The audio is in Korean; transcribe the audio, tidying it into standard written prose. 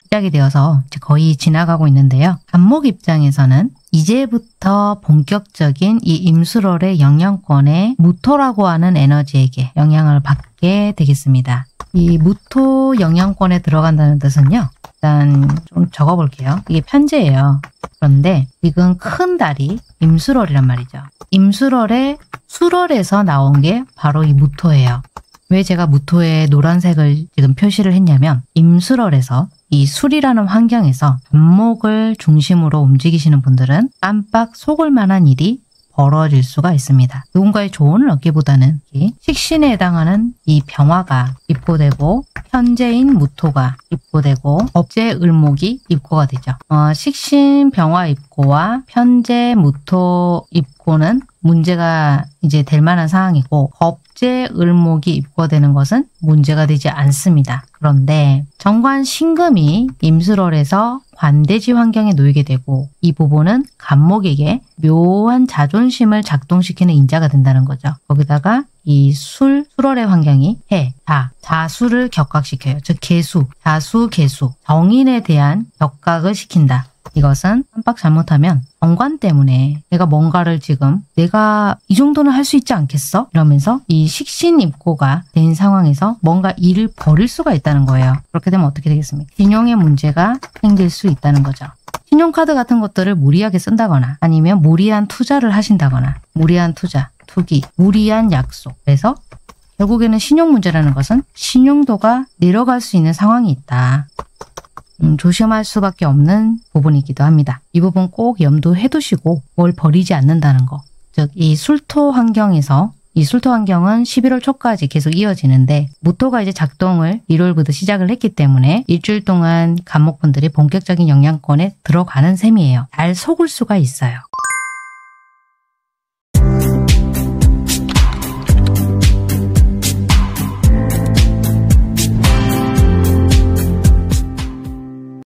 시작이 되어서 이제 거의 지나가고 있는데요. 간목 입장에서는 이제부터 본격적인 이 임술월의 영향권에 무토라고 하는 에너지에게 영향을 받게 되겠습니다. 이 무토 영향권에 들어간다는 뜻은요. 일단 좀 적어볼게요. 이게 편제예요. 그런데 지금 큰 달이 임술월이란 말이죠. 임술월의 술월에서 나온 게 바로 이 무토예요. 왜 제가 무토에 노란색을 지금 표시를 했냐면 임술월에서 이 술이라는 환경에서 간목을 중심으로 움직이시는 분들은 깜빡 속을 만한 일이 벌어질 수가 있습니다. 누군가의 조언을 얻기보다는 식신에 해당하는 이 병화가 입고되고 편제인 무토가 입고되고 법제 을목이 입고가 되죠. 식신 병화 입고와 편제 무토 입고는 문제가 이제 될 만한 상황이고 법제 을목이 입고되는 것은 문제가 되지 않습니다. 그런데 정관 신금이 임술월에서 관대지 환경에 놓이게 되고 이 부분은 간목에게 묘한 자존심을 작동시키는 인자가 된다는 거죠. 거기다가 이 술월의 환경이 해, 자수를 격각시켜요. 즉 개수, 자수, 개수, 정인에 대한 격각을 시킨다. 이것은 깜빡 잘못하면 정관 때문에 내가 뭔가를 지금 내가 이 정도는 할 수 있지 않겠어? 이러면서 이 식신 입고가 된 상황에서 뭔가 일을 벌일 수가 있다는 거예요. 그렇게 되면 어떻게 되겠습니까? 신용의 문제가 생길 수 있다는 거죠. 신용카드 같은 것들을 무리하게 쓴다거나 아니면 무리한 투자를 하신다거나 무리한 투자, 투기, 무리한 약속. 그래서 결국에는 신용 문제라는 것은 신용도가 내려갈 수 있는 상황이 있다. 조심할 수밖에 없는 부분이기도 합니다. 이 부분 꼭 염두해 두시고 뭘 버리지 않는다는 거. 즉, 이 술토 환경에서 이 술토 환경은 11월 초까지 계속 이어지는데 무토가 이제 작동을 1월부터 시작을 했기 때문에 일주일 동안 간목분들이 본격적인 영향권에 들어가는 셈이에요. 잘 속을 수가 있어요.